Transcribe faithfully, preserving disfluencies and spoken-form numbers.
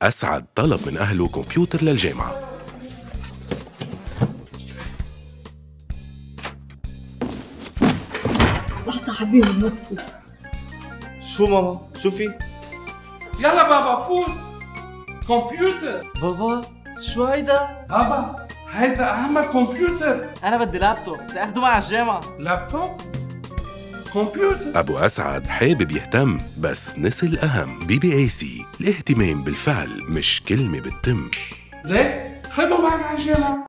أسعد طلب من أهله كمبيوتر للجامعة. لحظة حبيبي نطفي. شو ماما؟ شو في؟ يلا بابا فوت. كمبيوتر. بابا شو هيدا؟ بابا هيدا أهم كمبيوتر. أنا بدي لابتوب، بدي أخده معي على الجامعة. لابتوب؟ كمبيوتر. أبو أسعد حابب يهتم بس نسي الأهم. بي بي إيه سي، الاهتمام بالفعل مش كلمة بتتم. ليه؟ خده معك على الجامعة.